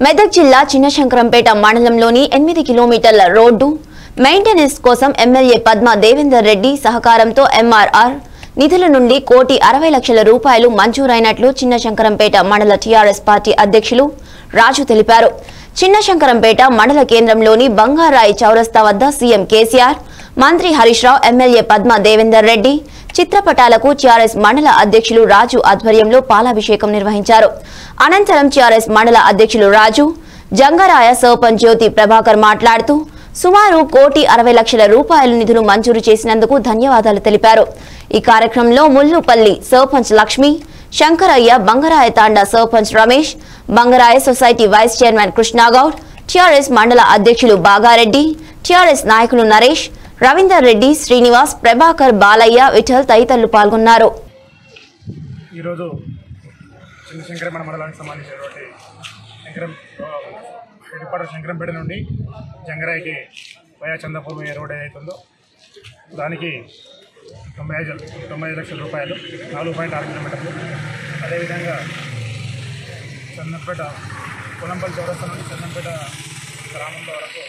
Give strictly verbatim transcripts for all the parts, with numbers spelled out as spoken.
మెదక్ జిల్లా చిన్నశంకరంపేట మండలంలోని ఎనిమిది కిలోమీటర్ల రోడ్డు మెయింటెనెన్స్ కోసం ఎమ్మెల్యే పద్మా దేవేందర్ రెడ్డి సహకారంతో ఎంఆర్ఆర్ నిధుల నుండి కోటి అరవై లక్షల రూపాయలు మంజూరైనట్లు చిన్నశంకరంపేట మండల టీఆర్ఎస్ పార్టీ అధ్యక్షులు రాజు తెలిపారు. చిన్నశంకరంపేట మండల కేంద్రంలోని బంగారాయి చౌరస్తా వద్ద సీఎం కేసీఆర్, మంత్రి హరీష్ రావు, ఎమ్మెల్యే పద్మా దేవేందర్ రెడ్డి చిత్రపటాలకు టీఆర్ఎస్ మండల అధ్యక్షులు రాజు ఆధ్వర్యంలో పాలాభిషేకం నిర్వహించారు. అనంతరం టీఆర్ఎస్ మండల అధ్యక్షులు రాజు, జంగరాయ సర్పంచ్ జ్యోతి ప్రభాకర్ మాట్లాడుతూ సుమారు కోటి అరవై లక్షల రూపాయల నిధులు మంజూరు చేసినందుకు ధన్యవాదాలు తెలిపారు. ఈ కార్యక్రమంలో Mullupalli sarpanch Lakshmi, Shankaraiah, Bangaraya Thanda sarpanch Ramesh, Bangaraya society vice chairman Krishna Goud, TRS మండల అధ్యక్షులు బాగారెడ్డి, టీఆర్ఎస్ నాయకులు నరేష్, రవీందర్ రెడ్డి, శ్రీనివాస్, ప్రభాకర్, బాలయ్య, విఠల్ తదితరులు పాల్గొన్నారు. ఈరోజు చిన్నశంకరపేట మండలానికి సంబంధించినటువంటి శంకరం హెడ్క్వార్టర్ శంకరంపేట నుండి జంగరాయికి వయా చందాపూర్ పోయే రోడ్ ఏదైతుందో దానికి తొంభై ఐదు తొంభై ఐదు లక్షల రూపాయలు, నాలుగు పాయింట్ ఆరు కిలోమీటర్లు. అదేవిధంగా చందంపేట పొలంపల్లి చౌరస్తా నుండి చందంపేట గ్రామంలో వరకు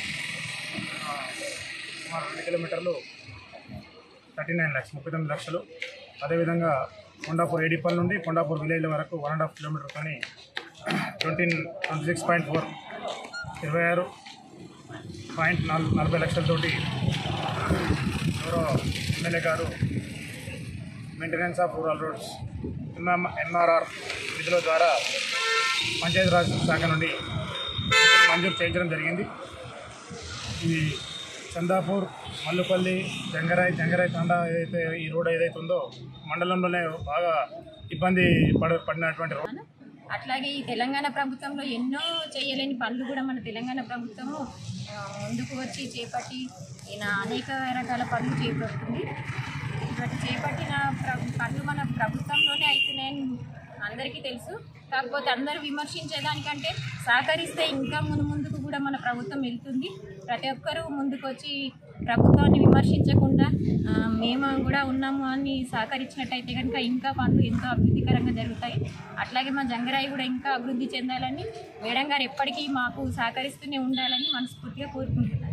సుమారు రెండు కిలోమీటర్లు థర్టీ నైన్ ల్యాక్స్ ముప్పై తొమ్మిది లక్షలు. అదేవిధంగా కొండాపూర్ ఏడిపల్లి నుండి కొండాపూర్ విలేజ్ వరకు వన్ అండ్ హాఫ్ కిలోమీటర్ కానీ twenty twenty six point four ఇరవై ఆరు పాయింట్ నాలుగు నలభై లక్షలతోటి ఎవరో ఎమ్మెల్యే గారు maintenance of rural roads MM MRR నిధుల ద్వారా పంచాయతీరాజ్ శాఖ నుండి మంజూరు చేయించడం జరిగింది. ఈ చందాపూర్, మల్లుపల్లి, జంగరాయ్ జంగరాయ్ తాండా ఏదైతే ఈ రోడ్ ఏదైతే ఉందో మండలంలోనే బాగా ఇబ్బంది పడ పడినటువంటి రోడ్. అట్లాగే ఈ తెలంగాణ ప్రభుత్వంలో ఎన్నో చేయలేని పనులు కూడా మన తెలంగాణ ప్రభుత్వము ముందుకు వచ్చి చేపట్టి ఈయన అనేక రకాల పనులు చేపడుతుంది. ఇటువంటి చేపట్టిన పనులు మన ప్రభుత్వంలోనే అవుతున్నాయని అందరికీ తెలుసు. కాకపోతే అందరూ విమర్శించేదానికంటే సహకరిస్తే ఇంకా ముందు ముందుకు కూడా మన ప్రభుత్వం వెళ్తుంది. ప్రతి ఒక్కరూ ముందుకు వచ్చి ప్రభుత్వాన్ని విమర్శించకుండా మేము కూడా ఉన్నాము అని సహకరించినట్టయితే కనుక ఇంకా పనులు ఎంతో అభివృద్ధికరంగా జరుగుతాయి. అట్లాగే మా జంగరాయి కూడా ఇంకా అభివృద్ధి చెందాలని మేడం గారు ఎప్పటికీ మాకు సహకరిస్తూనే ఉండాలని మనస్ఫూర్తిగా కోరుకుంటున్నాను.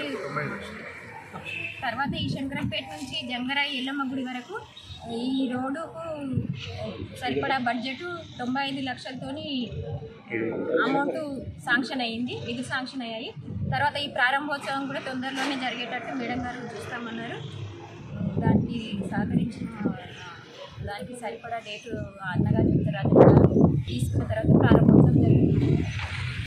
తర్వాత ఈ శంకరంపేట నుంచి జంగరాయి ఎల్లమ్మ గుడి వరకు ఈ రోడ్డుకు సరిపడా బడ్జెట్ తొంభై ఐదు లక్షలతోని అమౌంట్ శాంక్షన్ అయ్యింది, ఇది శాంక్షన్ అయ్యాయి. తర్వాత ఈ ప్రారంభోత్సవం కూడా తొందరలోనే జరిగేటట్టు మేడం గారు చూస్తామన్నారు. దానికి సహకరించిన దానికి సరిపడా డేటు అన్నగారు చెప్తారు, అది తీసుకున్న తర్వాత ప్రారంభోత్సవం జరిగింది.